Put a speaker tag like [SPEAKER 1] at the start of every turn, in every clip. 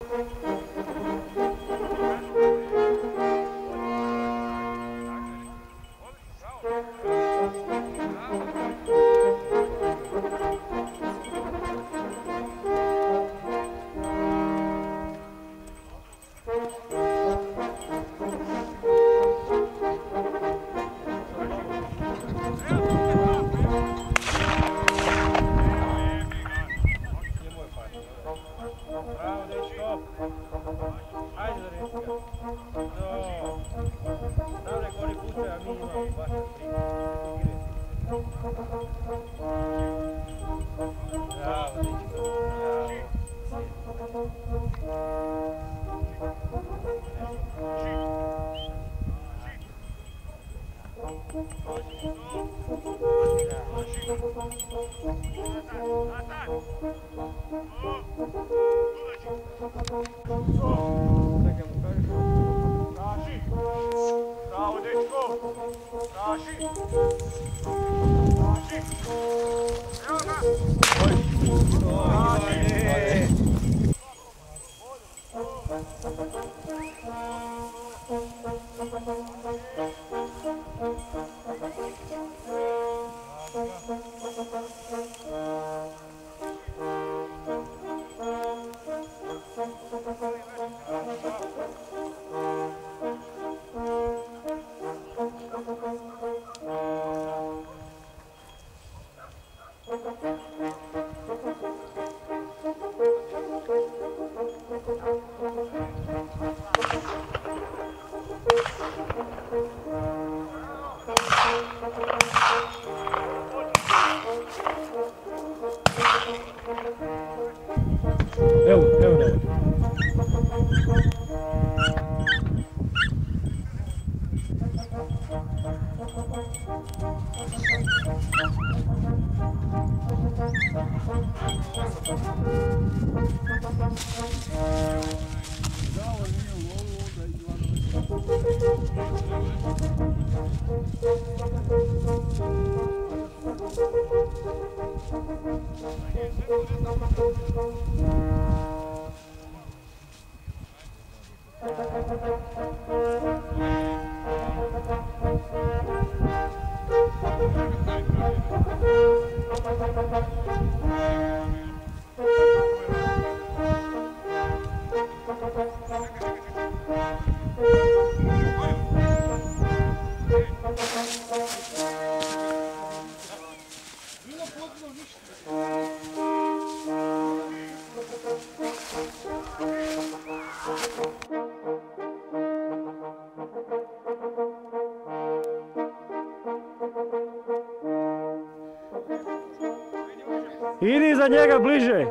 [SPEAKER 1] Idi za njega bliže.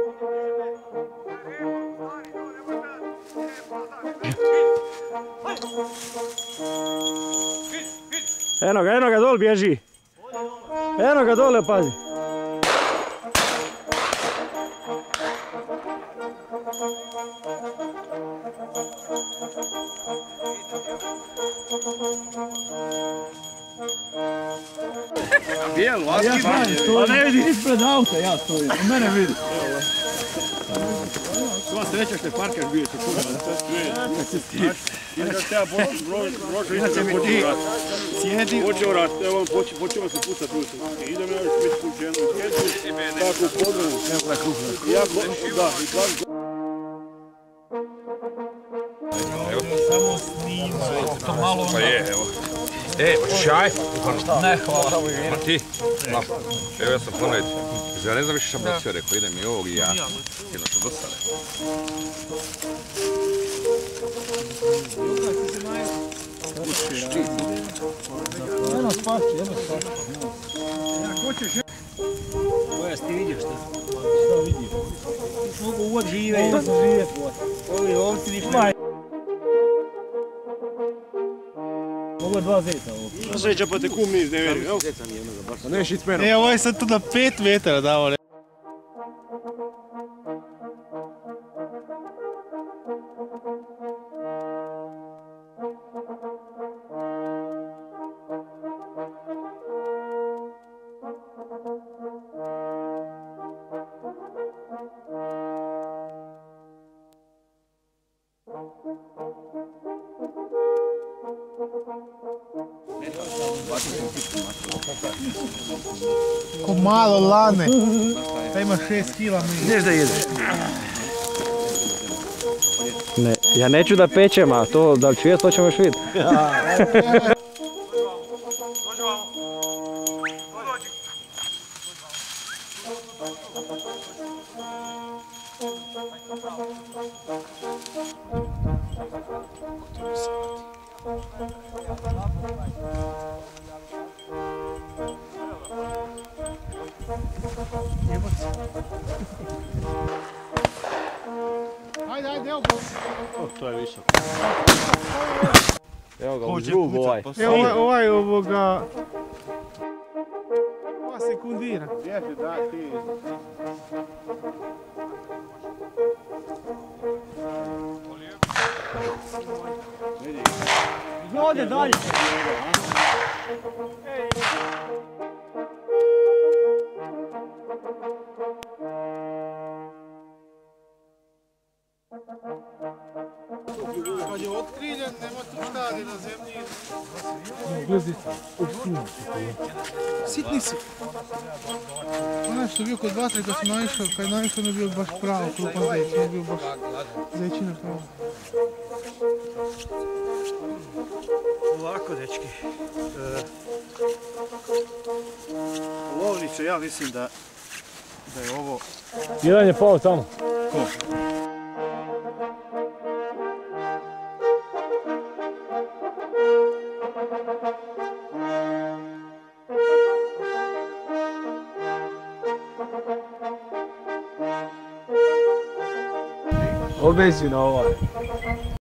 [SPEAKER 1] Eno ga dol bježi. Eno ga dole, pazi.
[SPEAKER 2] Bijelu, a
[SPEAKER 3] ne vidi ispred auta, ja stojim, a mene vidi.
[SPEAKER 2] Sva sreća što je parkaš bio se kuda. Inače treba brožu ići da počeo rat. Počeo rat, evo počeo se pucat ujutro. Idem ja još biti kućenu u keću, tako u podrumu. Da, i tako.
[SPEAKER 3] Samo snima. To malo ono.
[SPEAKER 2] Pa je, evo. Hoćeš jaj?
[SPEAKER 3] Ne, hvala.
[SPEAKER 2] Ma ti? Evo ja sam ponoviti. Ja ne znam više šta bi sve rekao, idem i ovog i ja. Jedno što dostane.
[SPEAKER 3] Jedno spašće, jedno spašće. Bojas, ti vidiš šta? Šta vidiš? Mogu uvod žive. Ovo sam žive tvoj. Ovi ovci ništa. Ovo je 2 zeca ovo.
[SPEAKER 2] Sreća pa te kum mi iznevjerio, jel? A neš ići s menom.
[SPEAKER 3] Ovo je sad tu na 5 metara dao.
[SPEAKER 4] Ko malo lane. Da ima 6 kila.
[SPEAKER 1] Ideš da jedeš? Ne, ja neću da pečem, a to da li ću jest, to ćemo još vidjeti.
[SPEAKER 4] Ajde, ajde, evo
[SPEAKER 2] To je visoko.
[SPEAKER 1] Evo ga, uz rub ovaj.
[SPEAKER 4] ovaj ovoga... Ova sekundira.
[SPEAKER 2] Gdje ti da ti?
[SPEAKER 3] Ovdje dalje.
[SPEAKER 4] Kad je otkriljen, nema tu štadi na zemlji. Gledi, sitni si. Onaj što je bio kod vatre kad sam naišao, kad je naišao ne bio baš pravo, krupan zec, ne bio baš zečina pravo.
[SPEAKER 3] Ovako, dečki.
[SPEAKER 2] Lovniče, ja mislim da je ovo...
[SPEAKER 1] Jedan je pao tamo.
[SPEAKER 2] Ko?
[SPEAKER 1] Obezi na ovaj.